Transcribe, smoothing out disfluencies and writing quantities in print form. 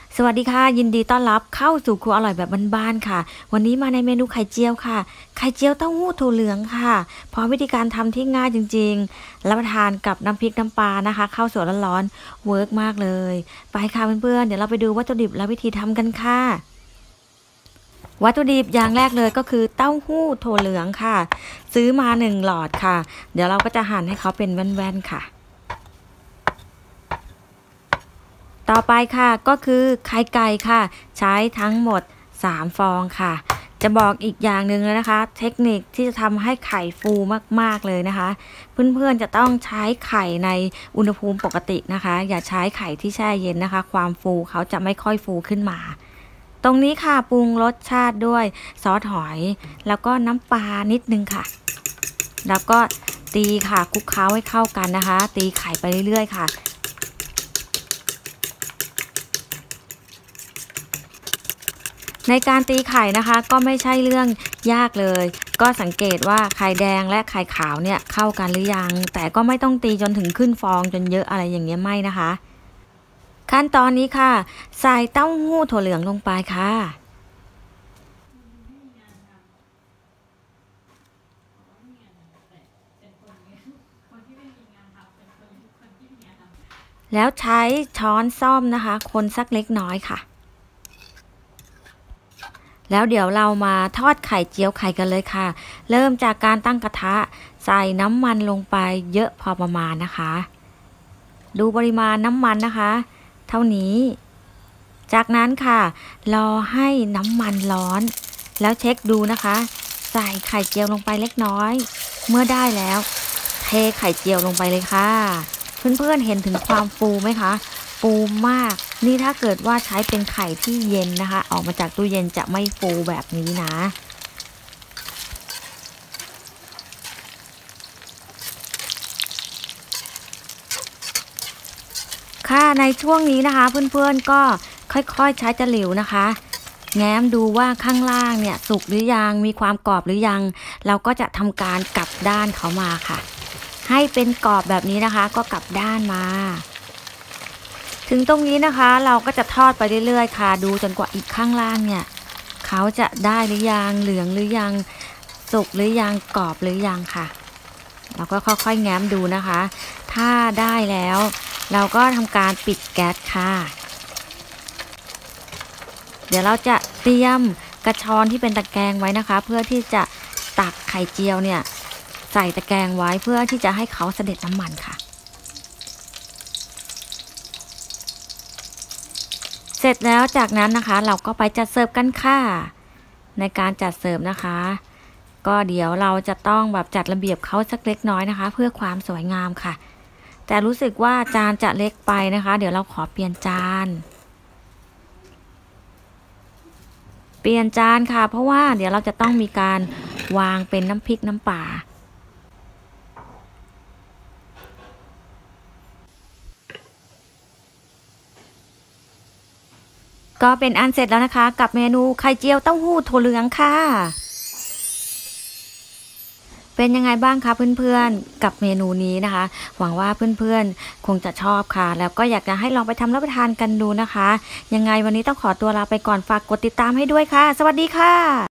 สวัสดีค่ะยินดีต้อนรับเข้าสู่ครัวอร่อยแบบบ้านๆค่ะวันนี้มาในเมนูไข่เจียวค่ะไข่เจียวเต้าหู้ถั่วเหลืองค่ะพร้อมวิธีการทำที่ง่ายจริงๆรับประทานกับน้ำพริกน้ำปลานะคะข้าวสวยร้อนๆเวิร์กมากเลยไปค่ะเพื่อนๆเดี๋ยวเราไปดูวัตถุดิบและวิธีทำกันค่ะวัตถุดิบอย่างแรกเลยก็คือเต้าหู้ถั่วเหลืองค่ะซื้อมา1หลอดค่ะเดี๋ยวเราก็จะหั่นให้เขาเป็นแว่นๆค่ะต่อไปค่ะก็คือไข่ไก่ค่ะใช้ทั้งหมด3ฟองค่ะจะบอกอีกอย่างหนึ่งเลยนะคะเทคนิคที่จะทำให้ไข่ฟูมากๆเลยนะคะเพื่อนๆจะต้องใช้ไข่ในอุณหภูมิปกตินะคะอย่าใช้ไข่ที่แช่เย็นนะคะความฟูเขาจะไม่ค่อยฟูขึ้นมาตรงนี้ค่ะปรุงรสชาติด้วยซอสหอยแล้วก็น้ำปลานิดนึงค่ะแล้วก็ตีค่ะคลุกเคล้าให้เข้ากันนะคะตีไข่ไปเรื่อยๆค่ะในการตีไข่นะคะก็ไม่ใช่เรื่องยากเลยก็สังเกตว่าไข่แดงและไข่ขาวเนี่ยเข้ากันหรือยังแต่ก็ไม่ต้องตีจนถึงขึ้นฟองจนเยอะอะไรอย่างเงี้ยไม่นะคะขั้นตอนนี้ค่ะใส่เต้าหู้ถั่วเหลืองลงไปค่ะแล้วใช้ช้อนส้อมนะคะคนสักเล็กน้อยค่ะแล้วเดี๋ยวเรามาทอดไข่เจียวไข่กันเลยค่ะเริ่มจากการตั้งกระทะใส่น้ำมันลงไปเยอะพอประมาณนะคะดูปริมาณน้ำมันนะคะเท่านี้จากนั้นค่ะรอให้น้ำมันร้อนแล้วเช็คดูนะคะใส่ไข่เจียวลงไปเล็กน้อยเมื่อได้แล้วเทไข่เจียวลงไปเลยค่ะเพื่อนๆเห็นถึงความฟูไหมคะฟูมากนี่ถ้าเกิดว่าใช้เป็นไข่ที่เย็นนะคะออกมาจากตู้เย็นจะไม่ฟูแบบนี้นะค่ะในช่วงนี้นะคะเพื่อนๆก็ค่อยๆใช้ตะหลิวนะคะแง้มดูว่าข้างล่างเนี่ยสุกหรือยังมีความกรอบหรือยังเราก็จะทำการกลับด้านเขามาค่ะให้เป็นกรอบแบบนี้นะคะก็กลับด้านมาถึงตรงนี้นะคะเราก็จะทอดไปเรื่อยๆค่ะดูจนกว่าอีกข้างล่างเนี่ยเขาจะได้หรือยังเหลืองหรือยังสุกหรือยังกรอบหรือยังค่ะเราก็ค่อยๆแง้มดูนะคะถ้าได้แล้วเราก็ทำการปิดแก๊สค่ะเดี๋ยวเราจะเตรียมกระชอนที่เป็นตะแกรงไว้นะคะเพื่อที่จะตักไข่เจียวเนี่ยใส่ตะแกรงไว้เพื่อที่จะให้เขาเสด็จน้ำมันค่ะเสร็จแล้วจากนั้นนะคะเราก็ไปจัดเสิร์ฟกันค่ะในการจัดเสิร์ฟนะคะก็เดี๋ยวเราจะต้องแบบจัดระเบียบเขาสักเล็กน้อยนะคะเพื่อความสวยงามค่ะแต่รู้สึกว่าจานจะเล็กไปนะคะเดี๋ยวเราขอเปลี่ยนจานค่ะเพราะว่าเดี๋ยวเราจะต้องมีการวางเป็นน้ำพริกน้ำปลาก็เป็นอันเสร็จแล้วนะคะกับเมนูไข่เจียวเต้าหู้ถั่วเหลืองค่ะเป็นยังไงบ้างคะเพื่อนๆกับเมนูนี้นะคะหวังว่าเพื่อนๆคงจะชอบค่ะแล้วก็อยากจะให้ลองไปทำรับประทานกันดูนะคะยังไงวันนี้ต้องขอตัวลาไปก่อนฝากกดติดตามให้ด้วยค่ะสวัสดีค่ะ